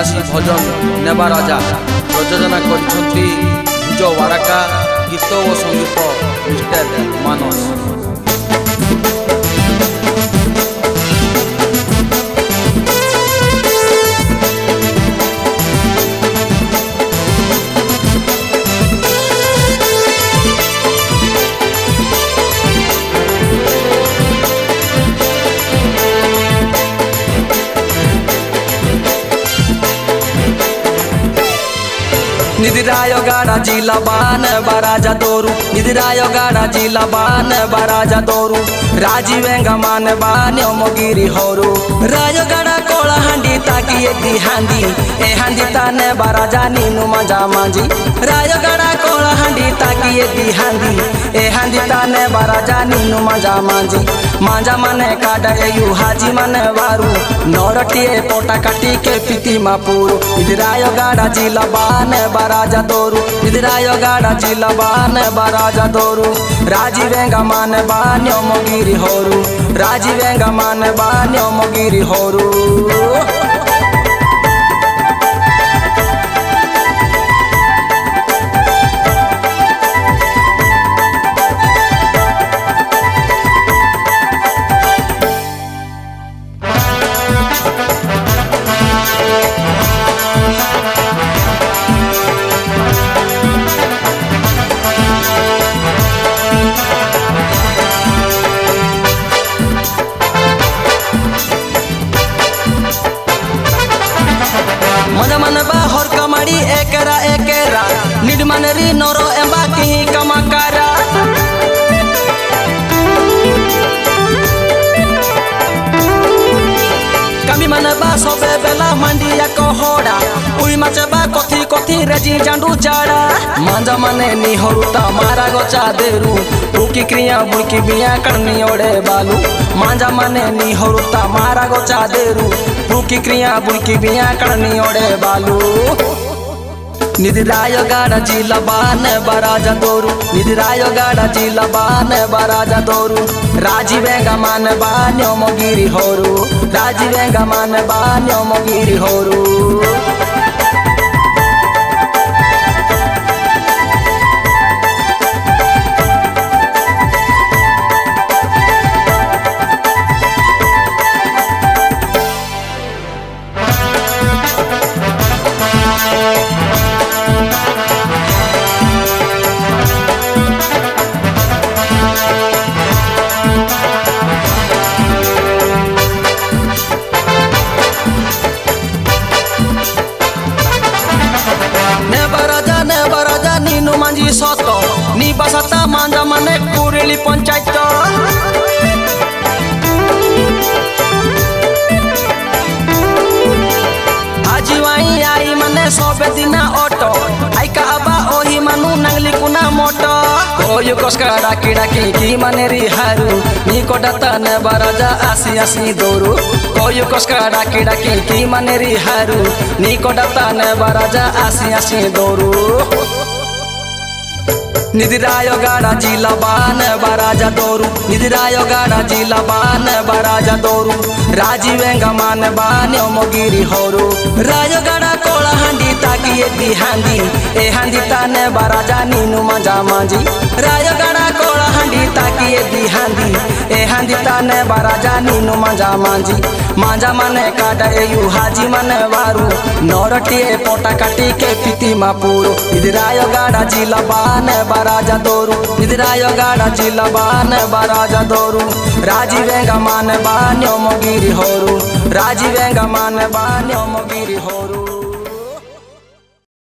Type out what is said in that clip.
आदिवासी भजन नेबा राजा प्रयोजना करिसेंती भुज वाराका गीत और संगीत मिस्टर मानस। निदिरायोगाड़ा जिला बान बराजा दोरू निदिरायोगाड़ा जिला बान बराजा दोरू राजीवेंगा मान बान्यो मोगिरी होरू रायोगाड़ा कोला हांडी ताकि एदी हांडी ए हांडी ताने बराजा नीनु मजा मांजी रायोगाड़ा कोला हांडी ताकि एदी हांडी ए हांडी ताने बराजा नीनु मजा मांजी मांजा माने काडा एयु हाजी माने वारू नोरटिए पोटा काटी के पिती मापुरू निदिरायोगाड़ा जिला बान बराजा दोरू निदिरायोगाड़ा जिला बान बराजा दोरू राजीवेंगा मान बान्यो मोगिरी होरू राजीवेंगा मान बान्यो मोगिरी होरू। मजा मन बाहर कमाड़ी एकेरा एकेरा निड मनरी नोरो एम्बा की कमाकारा कमी मन बा सबे बेला मंडिया कोहोड़ा उई मचे बा कथी कथी रेजी जांडू चाड़ा मांजा मने निहरुता मारा गोचा देरू बुकी क्रिया बुकी बिया करनी ओड़े बालू मांजा मने निहरुता मारा गोचा देरू बुकी क्रिया बुकी बिया करनी ओड़े बालू निदिरायोगाड़ा जिला बान बराजा दोरू निदिरायोगाड़ा जिला बान बराजा दोरू राजीवेंगा मान बान्यो मोगिरी होरू राजीवेंगा मान बान्यो मोगिरी होरू। नीनु मांजी सतो नी बसता मांजा मने कुरेली पंचायत आजीवाई आई मने सबे दिना ऑटो आई काबा ओही मनु नंगली कुना मोटो कोयु कोस्का डाकी डाकी की मने री हारू नी कोडता ने बराजा आसी आसी दोरू कोयु कोस्का डाकी डाकी की मने री हारू नी कोडता ने बराजा आसी आसी दोरू। निदिरायोगाड़ा जिला बान बराजा दोरू निदिरायोगाड़ा जिला बान बराजा दोरू राजीवेंगा मान बान्यो मोगिरी होरू रायोगाड़ा कोला हांडी ताकि एदी हांडी ए हांडी ताने बराजा नीनु मजा मांजी रायोगाड़ा कोला हांडी ताकि एदी हांडी ए हांडी ताने बराजा नीनु मजा मांजी मांजा माने काडा एयु हाजी माने वारू नोरटिए पोटा काटी के पिती मापुरू निदिरायोगाड़ा जिला बान बराजा दोरू निदिरायोगाड़ा जिला बान बराजा दोरू राजीवेंगा मान बान्यो मोगिरी होरू राजीवेंगा मान बान्यो मोगिरी होरू।